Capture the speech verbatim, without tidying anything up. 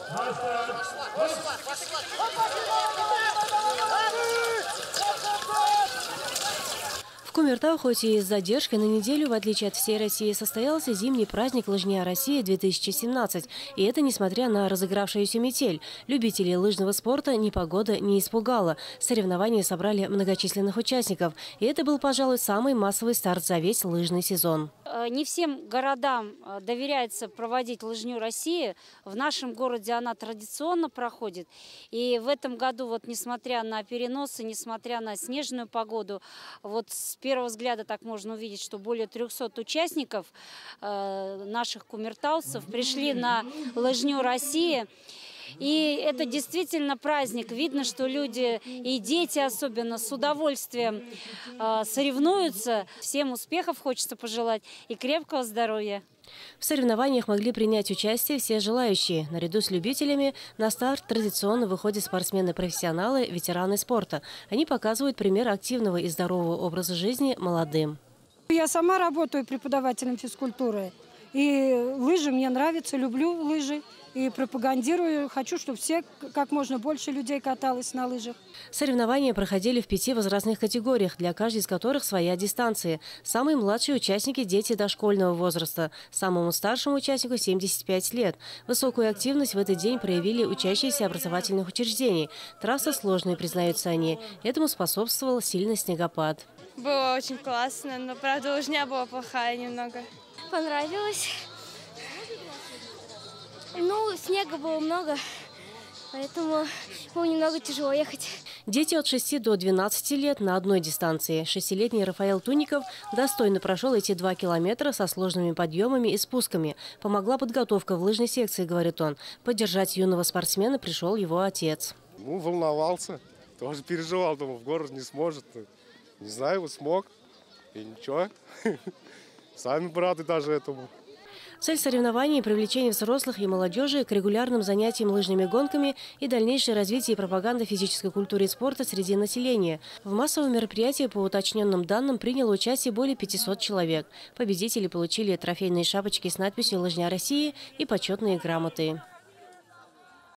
В Кумертау, хоть и с задержкой на неделю, в отличие от всей России, состоялся зимний праздник «Лыжня России-две тысячи семнадцать». И это несмотря на разыгравшуюся метель. Любителей лыжного спорта непогода не испугала. Соревнования собрали многочисленных участников. И это был, пожалуй, самый массовый старт за весь лыжный сезон. Не всем городам доверяется проводить «Лыжню России». В нашем городе она традиционно проходит. И в этом году, вот, несмотря на переносы, несмотря на снежную погоду, вот с первого взгляда так можно увидеть, что более трёхсот участников э, наших кумертаусов пришли на «Лыжню России». И это действительно праздник. Видно, что люди и дети особенно с удовольствием э, соревнуются. Всем успехов хочется пожелать и крепкого здоровья. В соревнованиях могли принять участие все желающие. Наряду с любителями на старт традиционно выходят спортсмены-профессионалы, ветераны спорта. Они показывают пример активного и здорового образа жизни молодым. Я сама работаю преподавателем физкультуры. И лыжи мне нравятся, люблю лыжи. И пропагандирую. Хочу, чтобы все, как можно больше людей каталось на лыжах. Соревнования проходили в пяти возрастных категориях, для каждой из которых своя дистанция. Самые младшие участники – дети дошкольного возраста. Самому старшему участнику – семьдесят пять лет. Высокую активность в этот день проявили учащиеся образовательных учреждений. Трасса сложная, признаются они. Этому способствовал сильный снегопад. Было очень классно, но, правда, лыжня была плохая немного. Понравилось. Ну, снега было много, поэтому было немного тяжело ехать. Дети от шести до двенадцати лет на одной дистанции. Шестилетний Рафаэл Туников достойно прошел эти два километра со сложными подъемами и спусками. Помогла подготовка в лыжной секции, говорит он. Поддержать юного спортсмена пришел его отец. Ну, волновался, тоже переживал, думал, в город не сможет. Не знаю, вот смог. И ничего. Сами рады даже этому. Цель соревнований – привлечение взрослых и молодежи к регулярным занятиям лыжными гонками и дальнейшее развитие и пропаганда физической культуры и спорта среди населения. В массовом мероприятии, по уточненным данным, приняло участие более пятисот человек. Победители получили трофейные шапочки с надписью «Лыжня России» и почетные грамоты.